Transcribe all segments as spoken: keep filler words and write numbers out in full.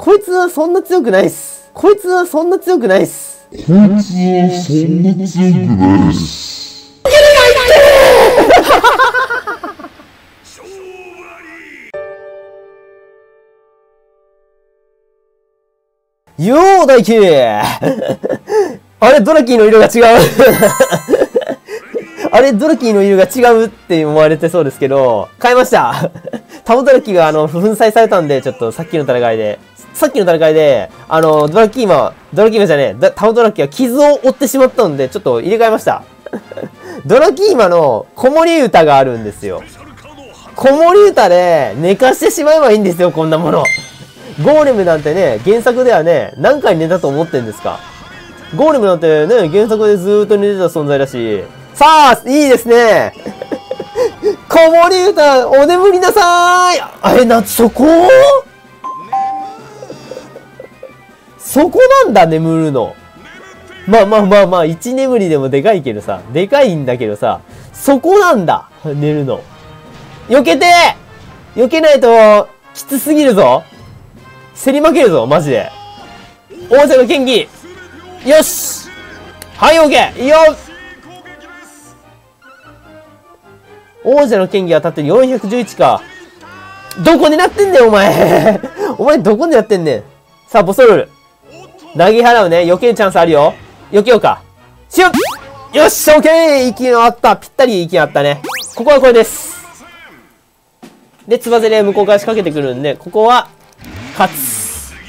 こいつはそんな強くないっす。こいつはそんな強くないっす。 こいつはそんな強くないっす。 よー大輝あれ、ドラキーの色が違うあれ、ドラキーの色が違うって思われてそうですけど、変えましたタモドラキーがあの、粉砕されたんで、ちょっとさっきの戦いで。さっきの戦いで、あの、ドラキーマ、ドラキーマじゃねえ、タモドラキーが傷を負ってしまったんで、ちょっと入れ替えました。ドラキーマの子守歌があるんですよ。子守歌で寝かしてしまえばいいんですよ、こんなもの。ゴーレムなんてね、原作ではね、何回寝たと思ってんですか。ゴーレムなんてね、原作でずーっと寝てた存在だし。さあ、いいですね。子守歌、お眠りなさーい。あれ、な、そこそこなんだ、眠るの。まあまあまあまあ、一眠りでもでかいけどさ、でかいんだけどさ、そこなんだ、寝るの。避けて避けないと、きつすぎるぞ。競り負けるぞ、マジで。王者の剣技。よしはい、オッケーいいよ王者の剣技当たってよんひゃくじゅういちか。どこになってんねん、お前お前どこでやってんねん。さあ、ボスロール。投げ払うね。避けるチャンスあるよ。避けようか。しよっよし、オッケー息のあった。ぴったり息があったね。ここはこれです。で、つばぜり向こうから仕掛けてくるんで、ここは、勝つ。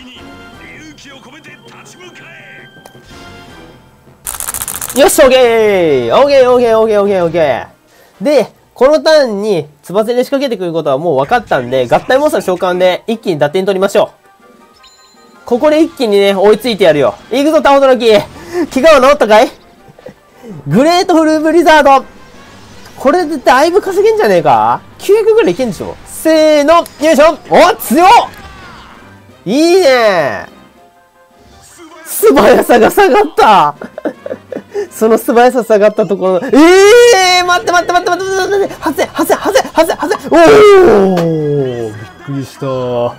よし、オッケーオッケーオッケーオッケーオッケーオッケーで、このターンに、つばぜり仕掛けてくることはもう分かったんで、合体モンスター召喚で一気に打点取りましょう。ここで一気にね、追いついてやるよ。いくぞ、タモドラキ。怪我は治ったかい？グレートフルブリザード。これでだいぶ稼げんじゃねえか ?きゅうひゃく ぐらいいけんでしょ。せーの、よいしょお、強っいいね素早さが下がったその素早さ下がったところの、ええー、待って待って待って待って待って待って、はぜ、はぜ、はぜ、はぜ、はぜ、おーびっくりした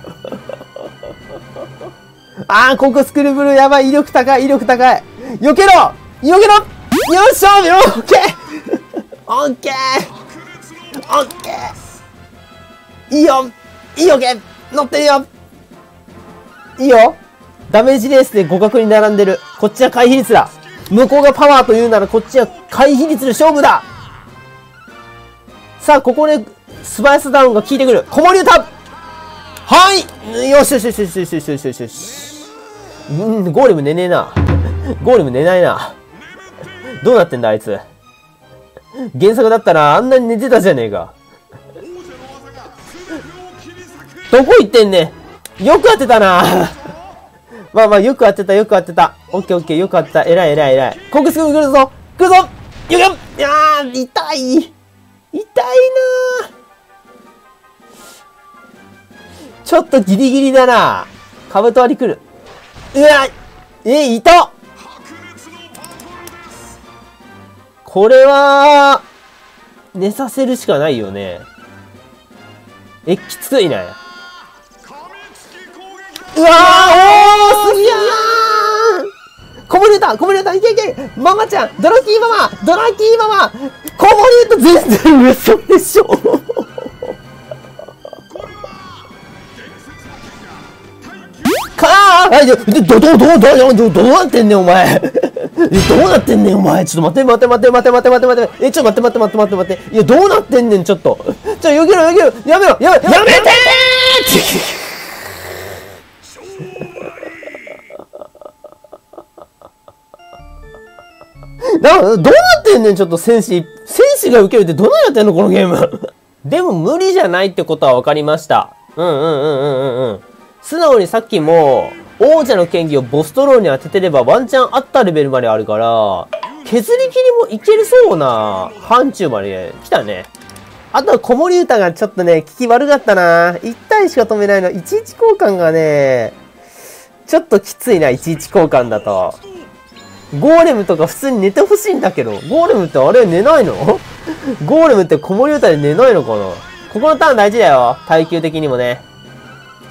あー、ここスクルブルやばい、威力高い、威力高い。避けろ避けろよっしゃオッケーオッケーオッケーいいよいいよ、オッケー乗ってるよいいよダメージレースで互角に並んでる。こっちは回避率だ。向こうがパワーというならこっちは回避率で勝負だ。さあ、ここで素早さダウンが効いてくる。子守歌はいよしよしよしよしよしよしよしよしよし。うん、ゴーレム寝ねえな。ゴーレム寝ないな。どうなってんだ、あいつ。原作だったらあんなに寝てたじゃねえか。どこ行ってんねん。よく当てたな。まあまあ、よく当てた、よく当てた。オッケーオッケー、よく当てた。えらいえらいえらい。コクスク来るぞ来るぞよっよっいやー、痛い痛いなーちょっとギリギリだな。カブト割り来る。うわえ、いたこれは、寝させるしかないよね。え、きついね。うわーおーすげえこぼれたこぼれたいけいけママちゃんドラキーママドラキーママこぼれた全然嘘でしょかあど、ど、ど、ど、ど、ど、どうなってんねんお前どうなってんねんお前ちょっと待って待って待って待って待って待って待ってえ、ちょっと待って待って待って待って待っていや、どうなってんねんちょっとちょ、よけろよけろやめろやめろやめてーな、どうなってんねんちょっと戦士。戦士が受けるってどうなってんのこのゲーム。でも無理じゃないってことは分かりました。うんうんうんうんうんうん。素直にさっきも、王者の剣技をボストローに当ててればワンチャンあったレベルまであるから、削り切りもいけるそうな範疇まで来たね。あとは子守歌がちょっとね、効き悪かったな。いち体しか止めないの。いちいち交換がね、ちょっときついな、いちいち交換だと。ゴーレムとか普通に寝てほしいんだけど。ゴーレムってあれ寝ないのゴーレムって子守歌で寝ないのかなここのターン大事だよ。耐久的にもね。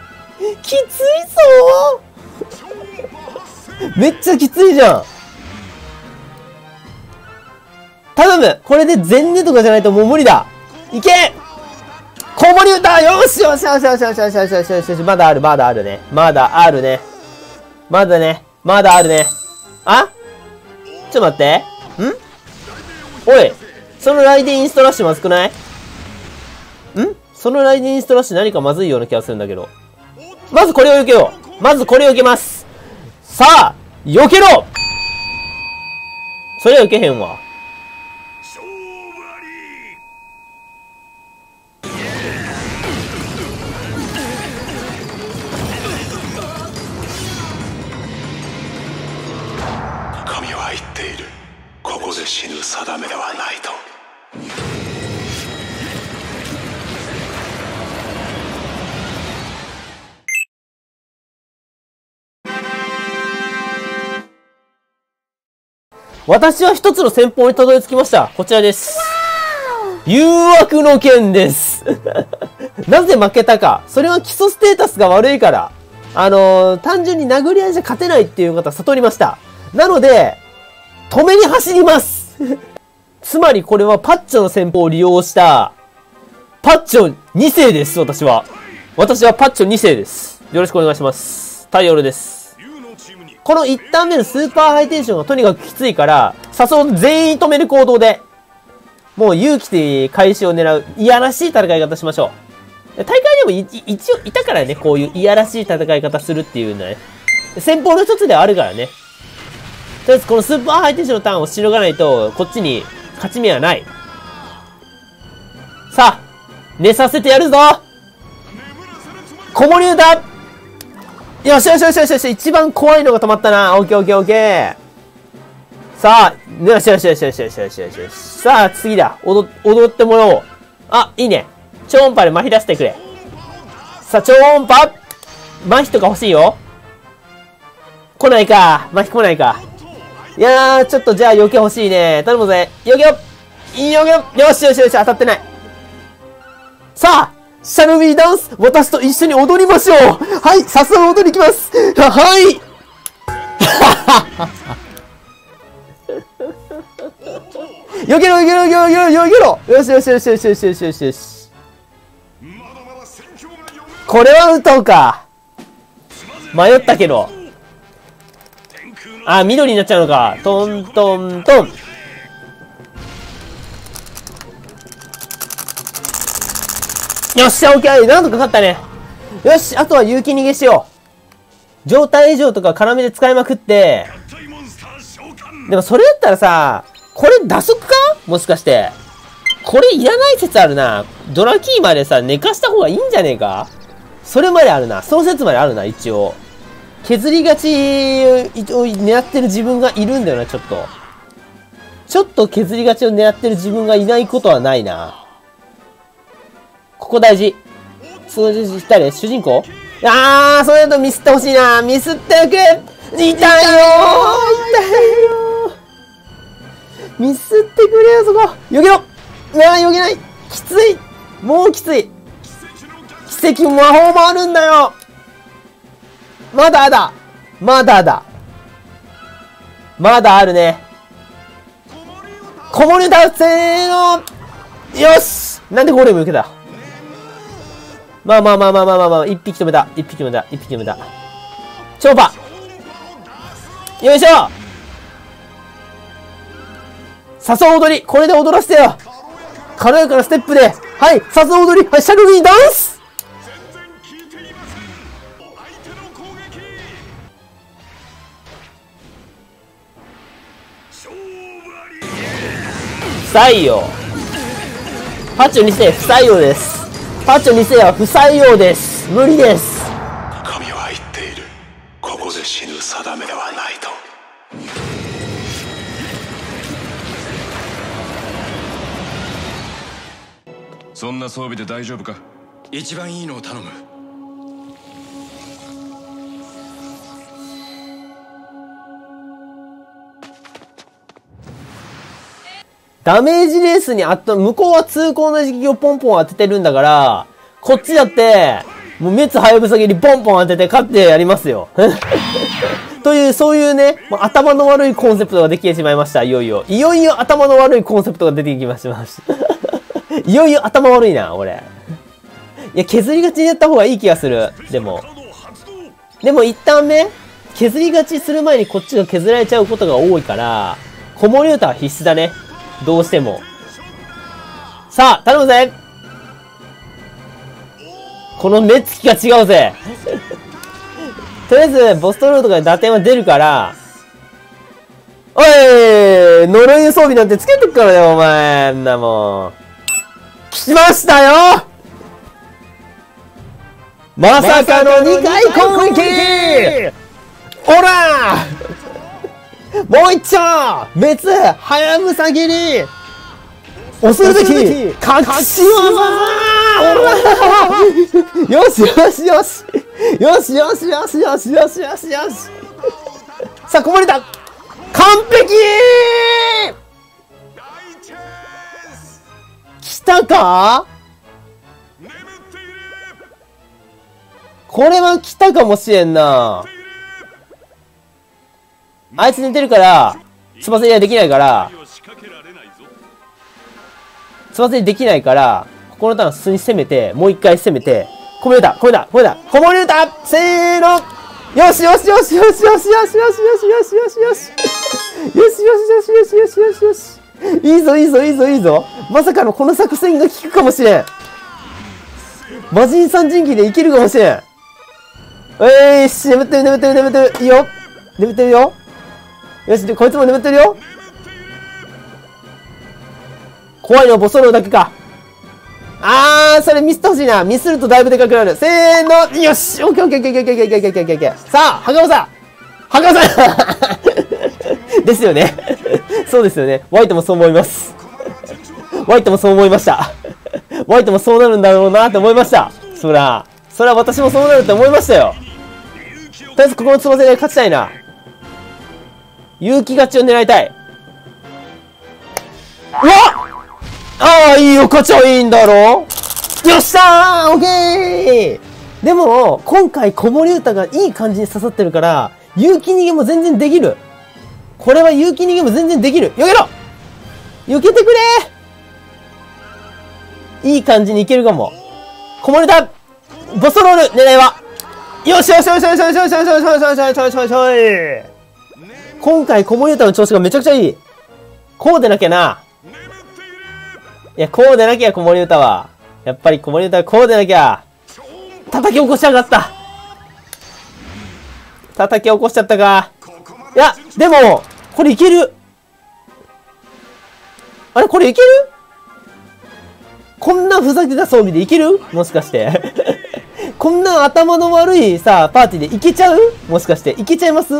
きついぞーめっちゃきついじゃん。頼む、これで全寝とかじゃないともう無理だ。いけ子守歌、よしよしよしよしよしよしよしよしよしよし、まだある、まだあるね。まだあるね。まだね。まだあるね。あちょっと待って。んおい、そのライデンインストラッシュまずくない？んそのライデンインストラッシュ何かまずいような気がするんだけど。まずこれを避けよう。まずこれを避けます。さあ、避けろ！それは避けへんわ。 神は言っている。ここで死ぬ定めではないと。 私は一つの戦法にたどり着きました。こちらです。誘惑の剣です。なぜ負けたか。それは基礎ステータスが悪いから。あのー、単純に殴り合いじゃ勝てないっていう方悟りました。なので、止めに走ります。つまりこれはパッチョの戦法を利用した、パッチョに世です、私は。私はパッチョに世です。よろしくお願いします。タイヨルです。このいちターン目のスーパーハイテンションがとにかくきついから、誘う全員止める行動で、もう勇気で開始を狙う、いやらしい戦い方しましょう。大会でも一応いたからね、こういういやらしい戦い方するっていうのはね。戦法の一つではあるからね。とりあえずこのスーパーハイテンションのターンをしのがないと、こっちに勝ち目はない。さあ、寝させてやるぞ！子守歌！よしよしよしよしよし、一番怖いのが止まったな。オッケーオッケーオッケー。さあ、よしよしよしよしよしよしよしよし。さあ、次だ。踊、踊ってもらおう。あ、いいね。超音波で麻痺出してくれ。さあ、超音波麻痺とか欲しいよ。来ないか。麻痺来ないか。いやー、ちょっとじゃあ余計欲しいね。頼むぜ。避けろ避けろよしよしよし、当たってない。さあシャルウィーダンス私と一緒に踊りましょうはい、さすが踊りきますはいよけろよけろよけろよけろよけろよしよしよしよしよしよしよしよしこれは歌うか迷ったけどあ、緑になっちゃうのかトントントンよっしゃ、オッケーなんとか勝ったね。よし、あとは勇気逃げしよう。状態異常とか絡めで使いまくって。でもそれだったらさ、これ打足かもしかして。これいらない説あるな。ドラキーまでさ、寝かした方がいいんじゃねえかそれまであるな。その説まであるな、一応。削りがちを狙ってる自分がいるんだよな、ちょっと。ちょっと削りがちを狙ってる自分がいないことはないな。ここ大事。そういう誰主人公あー、それだとミスってほしいな。ミスっておく痛いよー痛いよーミスってくれよ、そこよけろうわー、よけないきついもうきつい奇跡魔法もあるんだよまだだまだだまだあるね。こもりだせーのよしなんでゴーレム受けたまあまあまあまあまあまあまあ、一匹止めた。一匹止めた。一匹止めた。超パよいしょ誘う踊りこれで踊らせてよ軽やかなステップではい誘う踊りはいシャルウィーダンス不採用パッチョに世不採用ですパッチョに世は不採用です無理です神は言っているここで死ぬ定めではないとそんな装備で大丈夫か一番いいのを頼むダメージレースにあった、向こうは通行の時期をポンポン当ててるんだから、こっちだって、 もう滅はやぶさ切りポンポン当てて勝ってやりますよ。という、そういうね、もう頭の悪いコンセプトができてしまいました。いよいよ。いよいよ頭の悪いコンセプトが出てきました。いよいよ頭悪いな、俺。いや、削りがちにやった方がいい気がする。でも。でも一旦ね、削りがちする前にこっちが削られちゃうことが多いから、子守歌は必須だね。どうしても。さあ、頼むぜ。この目つきが違うぜ。とりあえず、ボストロードから打点は出るから、おい、呪いの装備なんてつけてっからよ、お前。んなもん。来ましたよ。まさかのにかい攻撃。おらもう一丁滅はやぶさ切り恐るべき隠し技。よしよしよしよしよしよしよしよしよしよし。さあこぼれた。完璧。来たか。これは来たかもしれんな。あいつ寝てるからつばぜりはできないからつばぜりできないからここのターン普通に攻めてもう一回攻めてこぼれたこぼれたこぼれたこぼれたせーの。よしよしよしよしよしよしよしよしよしよしよしよしよしよしよしよしよしよし。いいぞいいぞいいぞいいぞ。まさかのこの作戦が効くかもしれん。魔人三人機でいけるかもしれん。えーし、眠ってる眠ってる眠ってる。いいよ。眠ってるよ。よし、こいつも眠ってるよ。怖いのはボスローだけか。あー、それミスってほしいな。ミスるとだいぶでかくなる。せーの。よし。オッケーオッケーオッケーオッケーオッケーオッケーオッケーオッケーオッケーオッケー。さあ、はがまさん。はがまさんですよね。そうですよね。ワイトもそう思います。ワイトもそう思いました。ワイトもそうなるんだろうなって思いました。そら、そら私もそうなるって思いましたよ。とりあえずここのつばぜりで勝ちたいな。勇気勝ちを狙いたい。うわっああ、いいよ、勝ちはいいんだろよっしゃーオッケー。でも、今回子守歌がいい感じに刺さってるから、勇気逃げも全然できる。これは勇気逃げも全然できる。よけろ避けてくれいい感じにいけるかも。子守歌ボストロール狙いはよしよしよしよしよしよしよしよしよしよしよしよしよしよし。今回子守歌の調子がめちゃくちゃいい。こうでなきゃな。いや、こうでなきゃ子守歌は。やっぱり子守歌はこうでなきゃ。叩き起こしやがった。叩き起こしちゃったか。いや、でも、これいける。あれこれいける？こんなふざけた装備でいける？もしかして。こんな頭の悪いさ、パーティーでいけちゃう？もしかして。いけちゃいます？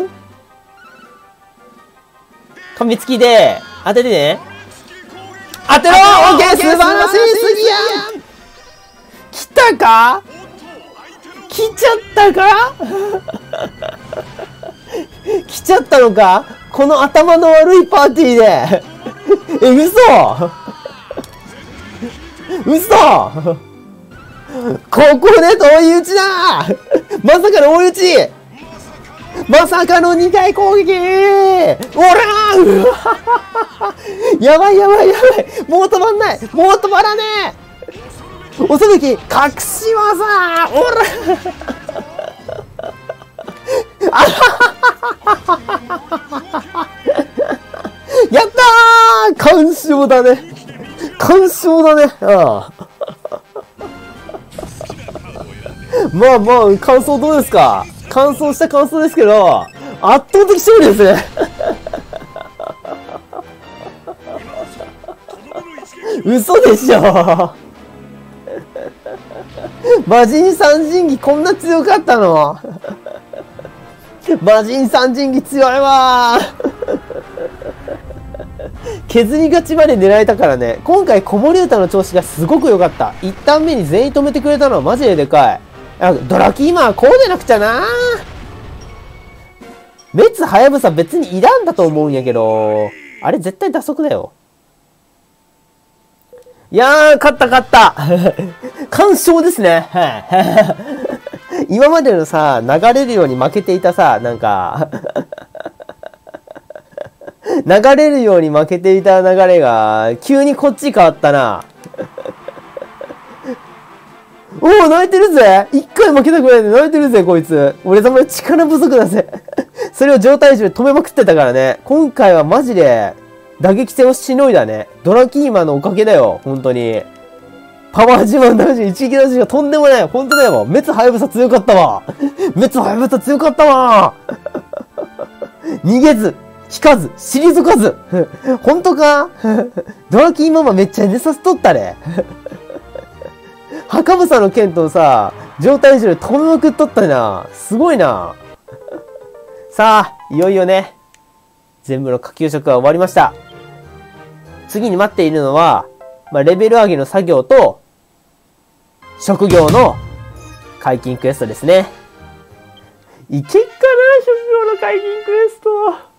噛みつきで、当ててね。当てろ！オッケー！素晴らしいすぎやん！来たか？来ちゃったか？来ちゃったのか？この頭の悪いパーティーで。え、嘘嘘ここで追い打ちだまさかの追い打ちまさかのにかい攻撃おらーやばいやばいやばいもう止まんないもう止まらねえ恐るべき隠し技おらやったー完勝だね完勝だねああまあまあ感想どうですか完走した感想ですけど圧倒的勝利ですね嘘でしょ魔人三神器こんな強かったの魔人三神器強いわ削り勝ちまで狙えたからね今回子守歌の調子がすごく良かった一旦目に全員止めてくれたのはマジででかいドラキーマンはこうでなくちゃな滅はやぶさ別にいらんだと思うんやけどあれ絶対打足だよいやー勝った勝った完勝ですね今までのさ、流れるように負けていたさ、なんか、流れるように負けていた流れが、急にこっち変わったな。おお、泣いてるぜ。一回負けたくないで泣いてるぜ、こいつ。俺様力不足だぜ。それを状態中で止めまくってたからね。今回はマジで、打撃戦をしのいだね。ドラキーマンのおかげだよ、本当に。パワー自慢ダメージ、一撃ダメージがとんでもない。本当だよ。滅ハヤブサ強かったわ。滅ハヤブサ強かったわ。逃げず、引かず、退かず。本当かドラキーママめっちゃ寝させとったね。ハカブサの剣とさ、状態中で止めまくっとったな。すごいな。さあ、いよいよね。全部の下級職が終わりました。次に待っているのは、まあ、レベル上げの作業と、職業の解禁クエストですね。いけっかな、職業の解禁クエスト。